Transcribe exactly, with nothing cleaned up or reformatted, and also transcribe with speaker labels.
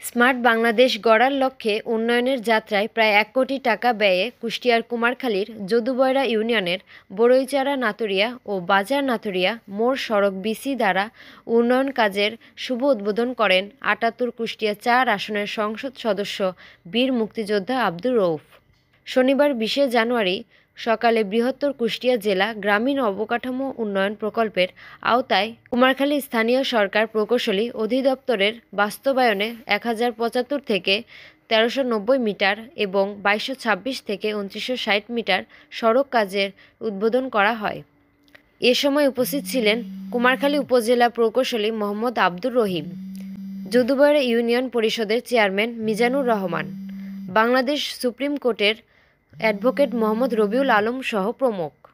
Speaker 1: Smart Bangladesh গড়ার লক্ষ্যে উন্নয়নের যাত্রায় প্রায় এক কোটি টাকা ব্যয়ে কুষ্টিয়ার কুমারখালীর যদুবয়রা ইউনিয়নের বড়ইচারা নাতুরিয়া ও বাজার নাতুরিয়া মোড় সড়ক বিসি দ্বারা উন্নয়ন কাজের শুভ উদ্বোধন করেন আটাত্তর কুষ্টিয়া চার আসনের সংসদ সদস্য বীর মুক্তিযোদ্ধা আব্দুর রউফ। শনিবার বিশে জানুয়ারি সকালে বৃহত্তর কুষ্টিয়া জেলা গ্রামীণ অবকাঠামো উন্নয়ন প্রকল্পের আওতায় কুমারখালী স্থানীয় সরকার প্রকৌশলী অধিদপ্তরের বাস্তবায়নে এক হাজার পঁচাত্তর থেকে তেরোশো নব্বই মিটার এবং বাইশশো ছাব্বিশ থেকে উনত্রিশশো ষাট মিটার সড়ক কাজের উদ্বোধন করা হয়। এ সময় উপস্থিত ছিলেন কুমারখালী উপজেলা প্রকৌশলী মোহাম্মদ আব্দুর রহিম, যদুবয়রা ইউনিয়ন পরিষদের চেয়ারম্যান মিজানুর রহমান, বাংলাদেশ সুপ্রিম কোর্টের অ্যাডভোকেট মোহাম্মদ রবিউল আলম সহ প্রমুখ।